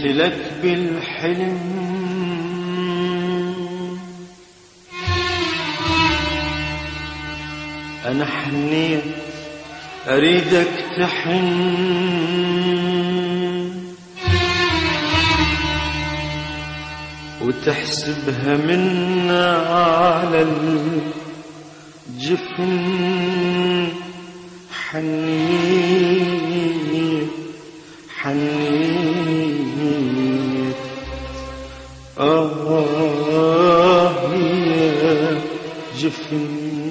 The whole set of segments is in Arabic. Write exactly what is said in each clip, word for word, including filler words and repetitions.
لك بالحلم أنا حنيت أريدك تحن وتحسبها منا على الجفن. حنيت حنيت آه يا جفن.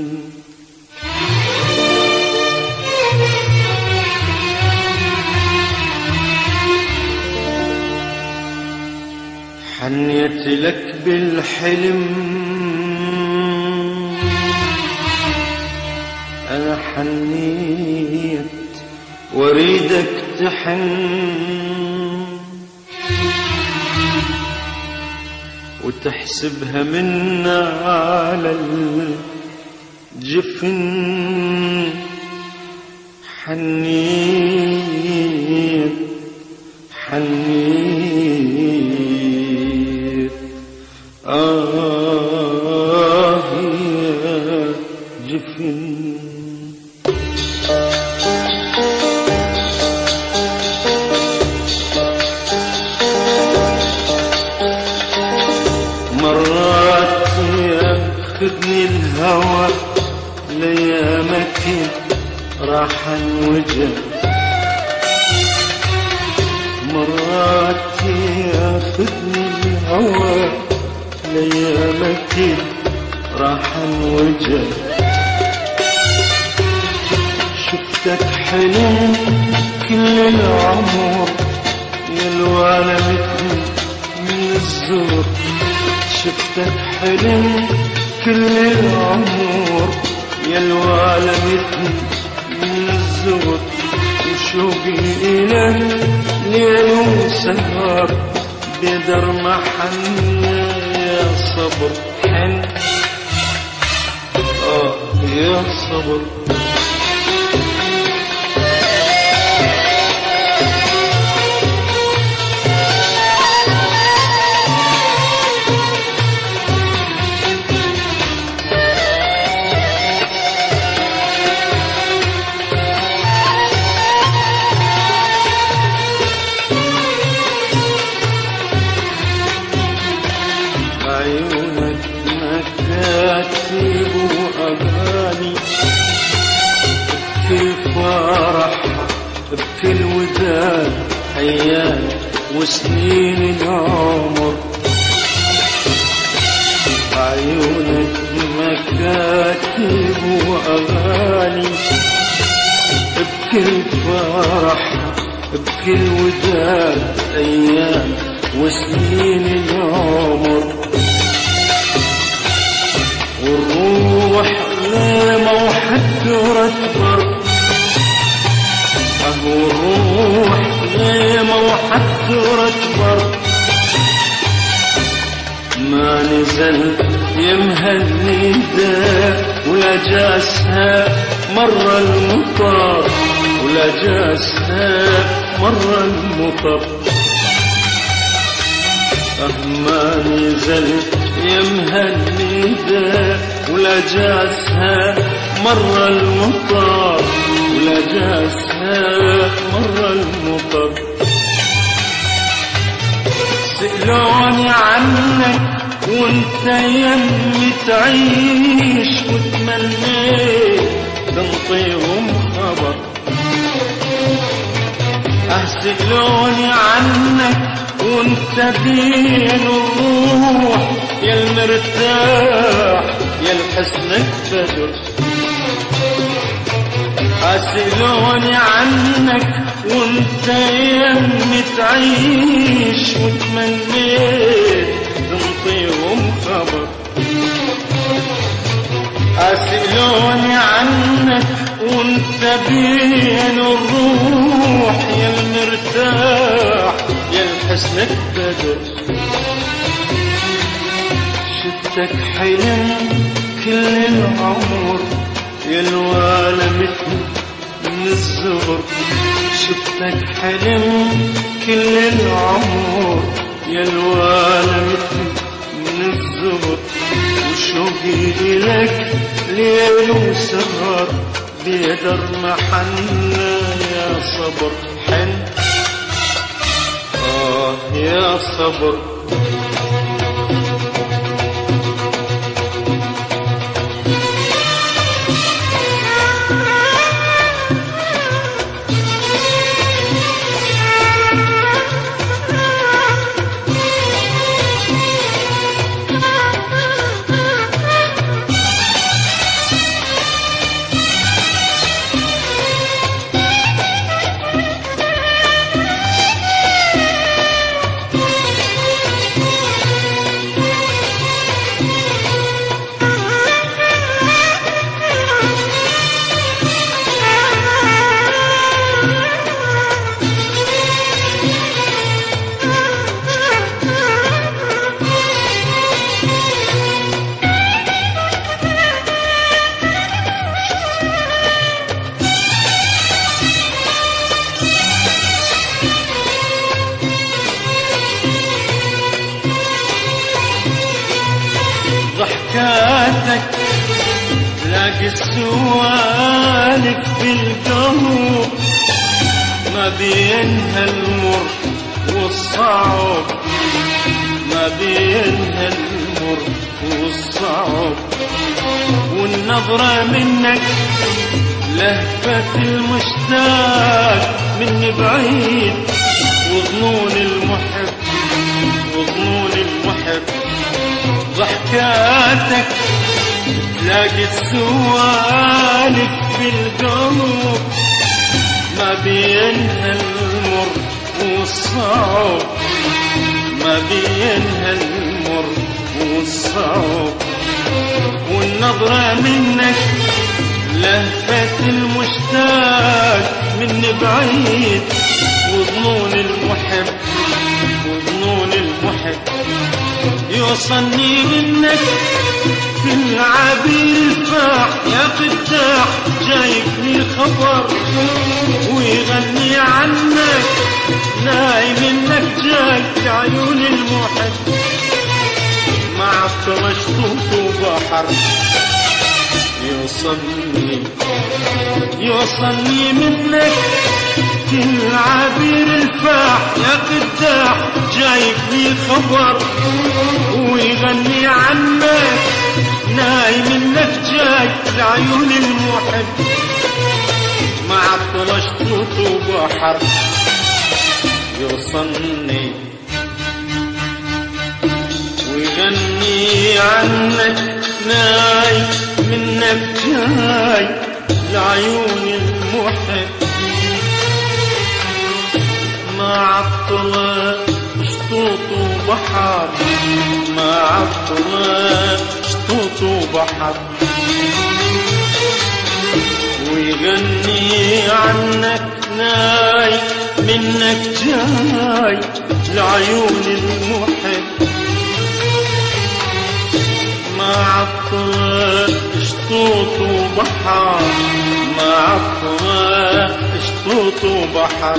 حنيت لك بالحلم أنا حنيت واريدك تحن وتحسبها منا على الجفن. حنيت حنيت آه يا جفن. مرات ياخذني الهوى ليامك راح وجه. مرات ياخذني الهوى ليامك راح وجه. شفتك حلم كل العمر يلوالمتني من الزور. شفتك حلم كل العمر يلوالمتني من الزور. وشوقي إليك ليل وسهر بدر ما حن يا صبر. حن آه يا صبر. عيونك مكاتب وأغاني بكل فرح بكل وداد أيام وسنين العمر. عيونك مكاتب وأغاني بكل فرح بكل وداد أيام وسنين العمر. والروح لما وحدر أكبر. أهو الروح لما وحدر أكبر. ما نزل يمهلني ده ولا جاسها مرة المطر. ولا جاسها مرة المطر. ما نزل يمهلني ده ولا جاسها مرة المطر. ولا جاسها مرة المطر. سألوني عنك وانت يمي تعيش وتمنيت تنطيهم خبر. سألوني عنك وانت بين الروح يا المرتاح يا الحسنك بدر. سألوني عنك وانت يمي تعيش وتمنيت تنطيهم خبر. سألوني عنك وانت بين الروح يا المرتاح يا الحسنك بدر. شفتك حلم كل العمر يلوالمتني من من الزهر. شفتك حلم كل العمر يا الوالد من الزهر، وشوقي إلك ليل وسهر بيقدر محنا يا صبر. حن آه يا صبر. ضحكاتك تلاقي السوالف بالقلب، ما بينها المر والصعب، ما بينها المر والصعب. والنظرة منك لهفة المشتاق من بعيد، وظنون المحب وظنون المحب. ضحكاتك تلاقي السوالف بالقلب، ما بينها المر والصعب، ما بينها المر والصعب. والنظرة منك لهفة المشتاق من بعيد، وظنون المحب وظنون المحب. يوصلني منك في العبير الفاح يا قداح، جايبني خبر ويغني عنك، نايم منك جاي عيون المحب. مع طرشت وبحر يوصلني يوصلني منك في العبير الفاح يا قداح، جايبني خبر ويغني عنك، نايم منك جاي لعيون المحب. مع طلشت وبحر يوصلني ويغني عنك، نايم منك جاي لعيون المحب. معطلة شطوط وبحر، معطلة شطوط وبحر. ويغني عنك، ناي منك جاي لعيون المحب. معطلة شطوط وبحر، معطلة شطوط وبحر.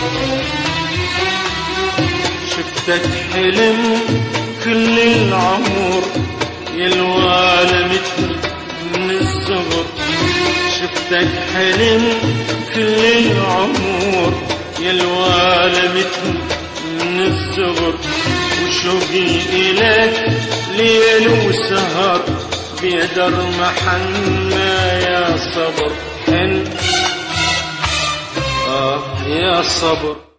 شفتك حلم كل العمر يا الوالد من الزهر. شفتك حلم كل العمر يا الوالد من الزهر. وشوقي إليك ليل وسهر بيقدر محنا يا صبر. حن آه يا صبر.